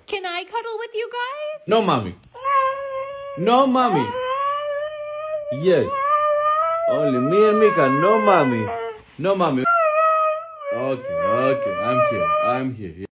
Can I cuddle with you guys? No, mommy. No, mommy. Yes. Only me and Mika. No, mommy. No, mommy. Okay. I'm here.